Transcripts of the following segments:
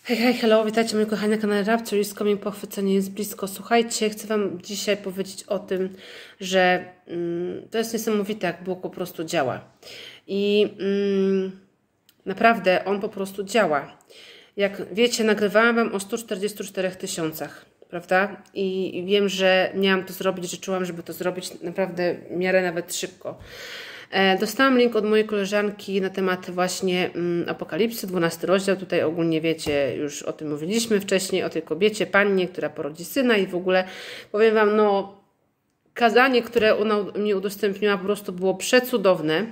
Hej, hej, hello, witajcie moi kochani na kanale Rapture is Coming, pochwycenie jest blisko. Słuchajcie, chcę Wam dzisiaj powiedzieć o tym, że to jest niesamowite, jak Bóg po prostu działa. I naprawdę On po prostu działa. Jak wiecie, nagrywałam Wam o 144 000, prawda? I wiem, że miałam to zrobić, że czułam, żeby to zrobić naprawdę w miarę nawet szybko. Dostałam link od mojej koleżanki na temat właśnie Apokalipsy, 12 rozdział. Tutaj ogólnie wiecie, już o tym mówiliśmy wcześniej, o tej kobiecie, pannie, która porodzi syna i w ogóle powiem Wam, no kazanie, które ona mi udostępniła, po prostu było przecudowne.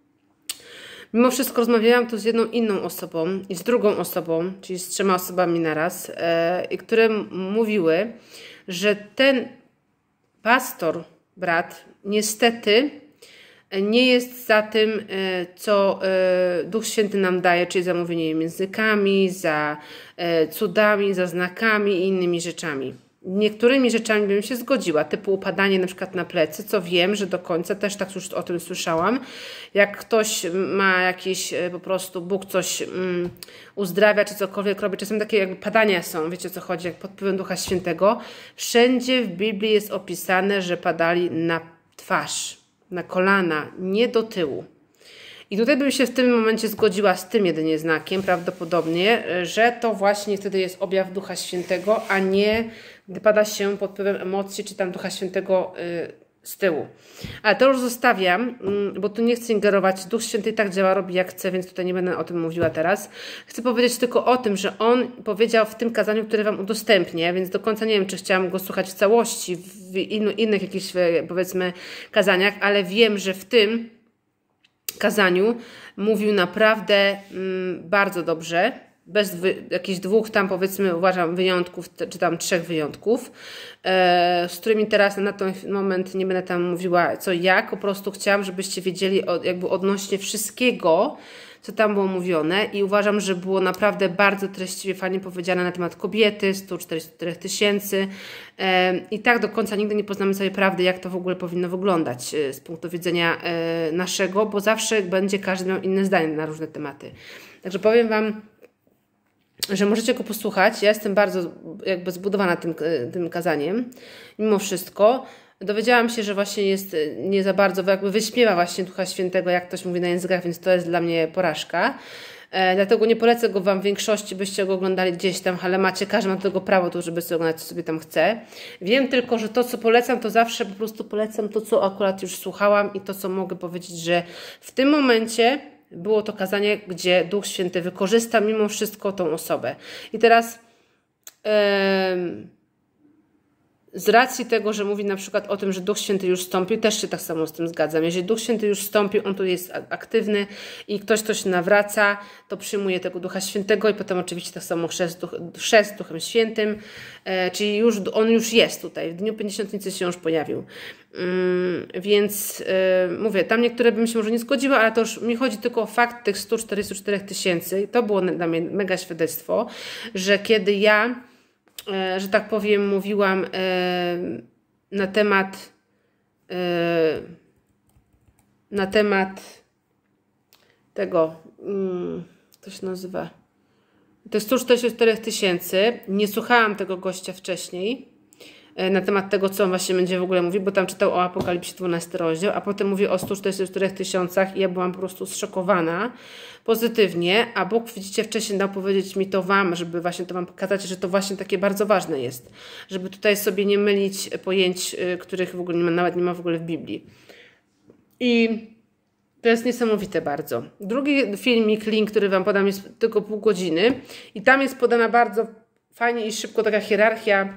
Mimo wszystko rozmawiałam tu z jedną inną osobą i z drugą osobą, czyli z 3 osobami naraz, które mówiły, że ten pastor, brat, niestety nie jest za tym, co Duch Święty nam daje, czyli za mówieniem językami, za cudami, za znakami i innymi rzeczami. Niektórymi rzeczami bym się zgodziła, typu upadanie na przykład na plecy, co wiem, że do końca też tak już o tym słyszałam. Jak ktoś ma jakieś, po prostu Bóg coś uzdrawia, czy cokolwiek robi, czasem takie jakby padania są, wiecie o co chodzi, jak pod wpływem Ducha Świętego. Wszędzie w Biblii jest opisane, że padali na twarz, na kolana, nie do tyłu. I tutaj bym się w tym momencie zgodziła z tym jedynie znakiem, prawdopodobnie, że to właśnie wtedy jest objaw Ducha Świętego, a nie gdy pada się pod wpływem emocji, czy tam Ducha Świętego z tyłu. Ale to już zostawiam, bo tu nie chcę ingerować. Duch Święty i tak działa, robi jak chce, więc tutaj nie będę o tym mówiła teraz. Chcę powiedzieć tylko o tym, że On powiedział w tym kazaniu, które Wam udostępnię, więc do końca nie wiem, czy chciałam go słuchać w całości, w innych jakichś, powiedzmy, kazaniach, ale wiem, że w tym kazaniu mówił naprawdę bardzo dobrze, bez jakichś 2 tam, powiedzmy, uważam, wyjątków, czy tam 3 wyjątków, z którymi teraz na ten moment nie będę tam mówiła co i jak, po prostu chciałam, żebyście wiedzieli jakby odnośnie wszystkiego, co tam było mówione i uważam, że było naprawdę bardzo treściwie, fajnie powiedziane na temat kobiety, 144 000 i tak do końca nigdy nie poznamy sobie prawdy, jak to w ogóle powinno wyglądać z punktu widzenia naszego, bo zawsze będzie każdy miał inne zdanie na różne tematy. Także powiem Wam, że możecie go posłuchać. Ja jestem bardzo jakby zbudowana tym kazaniem, mimo wszystko. Dowiedziałam się, że właśnie jest nie za bardzo, jakby wyśmiewa właśnie Ducha Świętego, jak ktoś mówi na językach, więc to jest dla mnie porażka. Dlatego nie polecę go Wam w większości, byście go oglądali gdzieś tam, ale każdy ma do tego prawo, to żeby sobie oglądać, co sobie tam chce. Wiem tylko, że to, co polecam, to zawsze po prostu polecam to, co akurat już słuchałam i to, co mogę powiedzieć, że w tym momencie było to kazanie, gdzie Duch Święty wykorzysta mimo wszystko tą osobę. I teraz z racji tego, że mówi na przykład o tym, że Duch Święty już wstąpił, też się tak samo z tym zgadzam. Jeżeli Duch Święty już wstąpił, On tu jest aktywny i ktoś się nawraca, to przyjmuje tego Ducha Świętego i potem oczywiście tak samo chrzest Duchem Świętym, czyli On już jest tutaj. W dniu Pięćdziesiątnicy się już pojawił. Więc mówię, tam niektóre bym się może nie zgodziła, ale to już mi chodzi tylko o fakt tych 144 000. To było dla mnie mega świadectwo, że kiedy ja, że tak powiem, mówiłam na temat tego, to się nazywa, te 144 000, nie słuchałam tego gościa wcześniej, na temat tego, co on właśnie będzie w ogóle mówił, bo tam czytał o Apokalipsie 12 rozdział, a potem mówi o 144 000 i ja byłam po prostu zszokowana pozytywnie, a Bóg, widzicie, wcześniej dał powiedzieć mi to Wam, żeby właśnie to Wam pokazać, że to właśnie takie bardzo ważne jest, żeby tutaj sobie nie mylić pojęć, których w ogóle nawet nie ma w ogóle w Biblii. I to jest niesamowite bardzo. Drugi filmik, link, który Wam podam, jest tylko pół godziny i tam jest podana bardzo fajnie i szybko taka hierarchia,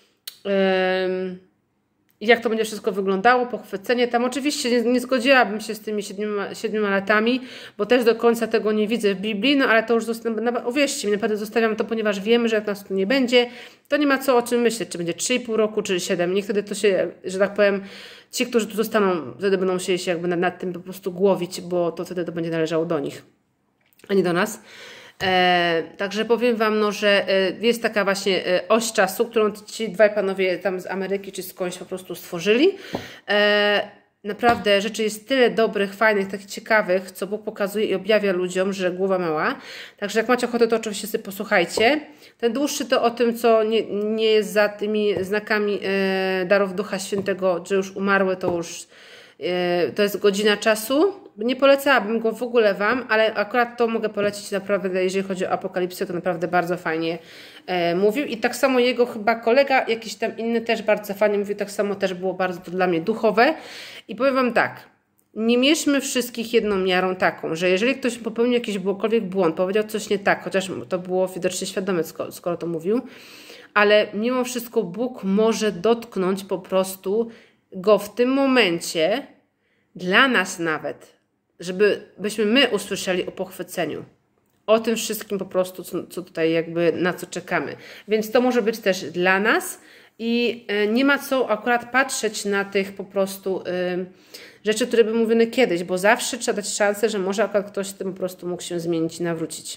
jak to będzie wszystko wyglądało, pochwycenie. Tam oczywiście nie zgodziłabym się z tymi 7 latami, bo też do końca tego nie widzę w Biblii, no ale to już uwierzcie mi, naprawdę zostawiam to, ponieważ wiemy, że jak nas tu nie będzie, to nie ma co o czym myśleć, czy będzie 3,5 roku, czy 7. Niech wtedy to się, że tak powiem, ci, którzy tu zostaną, wtedy będą musieli się jakby nad tym po prostu głowić, bo to wtedy to będzie należało do nich, a nie do nas. Także powiem Wam, no, że jest taka właśnie oś czasu, którą ci 2 panowie tam z Ameryki czy skądś po prostu stworzyli. naprawdę rzeczy jest tyle dobrych, fajnych, takich ciekawych, co Bóg pokazuje i objawia ludziom, że głowa mała. Także jak macie ochotę, to oczywiście sobie posłuchajcie. Ten dłuższy to o tym, co nie jest za tymi znakami darów Ducha Świętego, że już umarły, to jest godzina czasu. Nie polecałabym go w ogóle Wam, ale akurat to mogę polecić naprawdę, jeżeli chodzi o Apokalipsę, to naprawdę bardzo fajnie mówił. I tak samo jego chyba kolega, jakiś tam inny też bardzo fajnie mówił, tak samo też było bardzo to dla mnie duchowe. I powiem Wam tak, nie mierzmy wszystkich jedną miarą taką, że jeżeli ktoś popełnił jakikolwiek błąd, powiedział coś nie tak, chociaż to było widocznie świadome, skoro to mówił, ale mimo wszystko Bóg może dotknąć po prostu go w tym momencie, dla nas nawet, byśmy my usłyszeli o pochwyceniu. O tym wszystkim po prostu, co tutaj jakby na co czekamy. Więc to może być też dla nas i nie ma co akurat patrzeć na tych po prostu rzeczy, które były mówione kiedyś, bo zawsze trzeba dać szansę, że może akurat ktoś z tym po prostu mógł się zmienić i nawrócić.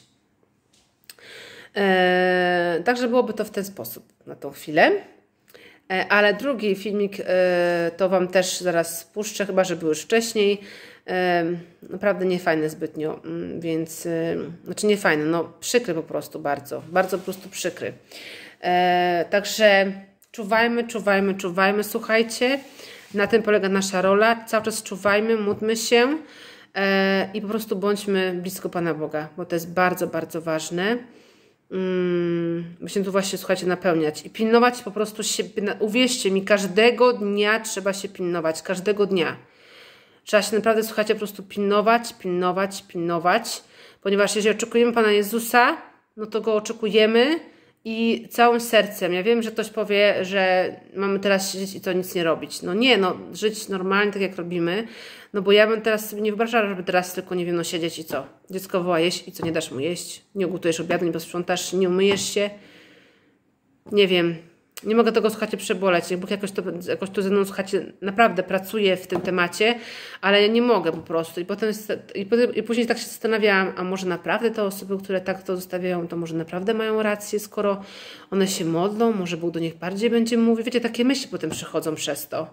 Także byłoby to w ten sposób na tą chwilę. Ale drugi filmik to Wam też zaraz puszczę, chyba że był już wcześniej. Naprawdę niefajny zbytnio, więc znaczy niefajny, no przykry po prostu bardzo, bardzo po prostu przykry. Także czuwajmy, słuchajcie, na tym polega nasza rola, cały czas czuwajmy, módlmy się i po prostu bądźmy blisko Pana Boga, bo to jest bardzo, bardzo ważne. Musimy tu właśnie, słuchajcie, napełniać i pilnować po prostu się, uwierzcie mi, każdego dnia trzeba się pilnować, każdego dnia. Trzeba się naprawdę, słuchajcie, po prostu pilnować, ponieważ jeżeli oczekujemy Pana Jezusa, no to Go oczekujemy i całym sercem. Ja wiem, że ktoś powie, że mamy teraz siedzieć i to nic nie robić. No nie, no żyć normalnie tak jak robimy, no bo ja bym teraz sobie nie wyobrażała, żeby teraz tylko, nie wiem, no siedzieć i co? Dziecko woła jeść i co, nie dasz mu jeść? Nie ugotujesz obiadu, nie posprzątasz, nie umyjesz się? Nie wiem. Nie mogę tego, słuchajcie, przeboleć. Bóg jakoś tu ze mną, słuchajcie, naprawdę pracuje w tym temacie, ale ja nie mogę po prostu. I później tak się zastanawiałam, a może naprawdę te osoby, które tak to zostawiają, to może naprawdę mają rację, skoro one się modlą, może Bóg do nich bardziej będzie mówił. Wiecie, takie myśli potem przychodzą przez to.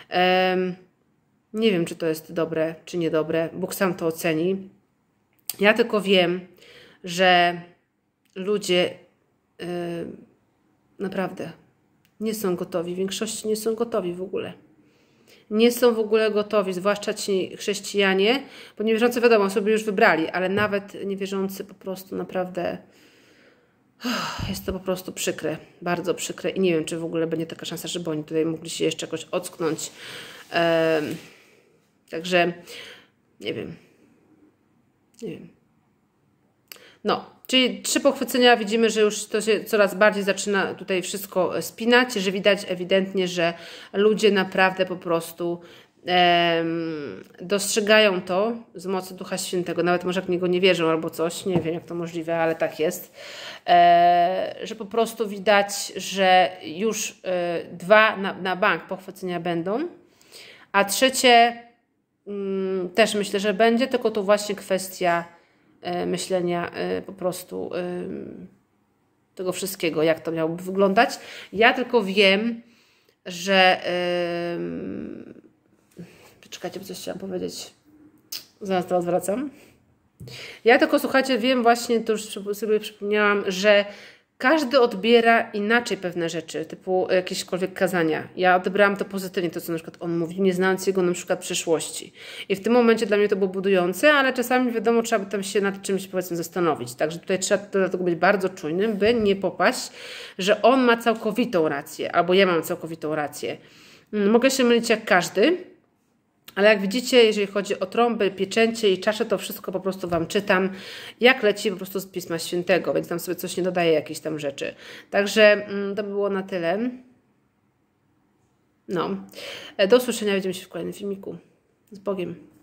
Nie wiem, czy to jest dobre, czy niedobre. Bóg sam to oceni. Ja tylko wiem, że ludzie naprawdę nie są gotowi. W większości nie są gotowi w ogóle. Nie są w ogóle gotowi, zwłaszcza ci chrześcijanie, bo niewierzący wiadomo, sobie już wybrali, ale nawet niewierzący po prostu naprawdę jest to po prostu przykre, bardzo przykre i nie wiem, czy w ogóle będzie taka szansa, żeby oni tutaj mogli się jeszcze jakoś ocknąć. Także nie wiem. No, czyli 3 pochwycenia, widzimy, że już to się coraz bardziej zaczyna tutaj wszystko spinać, że widać ewidentnie, że ludzie naprawdę po prostu dostrzegają to z mocy Ducha Świętego, nawet może jak w niego nie wierzą albo coś, nie wiem jak to możliwe, ale tak jest, że po prostu widać, że już 2 na bank pochwycenia będą, a 3 też myślę, że będzie, tylko to właśnie kwestia myślenia po prostu tego wszystkiego, jak to miałoby wyglądać. Ja tylko wiem, że czekajcie, bo coś chciałam powiedzieć. Zaraz to odwracam. Ja tylko, słuchajcie, wiem właśnie, to już sobie przypomniałam, że każdy odbiera inaczej pewne rzeczy, typu jakiekolwiek kazania. Ja odebrałam to pozytywnie, to co na przykład on mówił, nie znając jego na przykład przyszłości. I w tym momencie dla mnie to było budujące, ale czasami wiadomo, trzeba by tam się nad czymś, powiedzmy, zastanowić. Także tutaj trzeba dlatego być bardzo czujnym, by nie popaść, że on ma całkowitą rację, albo ja mam całkowitą rację. Mogę się mylić jak każdy, ale jak widzicie, jeżeli chodzi o trąby, pieczęcie i czasze, to wszystko po prostu Wam czytam, jak leci po prostu z Pisma Świętego, więc tam sobie coś nie dodaję, jakieś tam rzeczy. Także to by było na tyle. No. Do usłyszenia, widzimy się w kolejnym filmiku. Z Bogiem.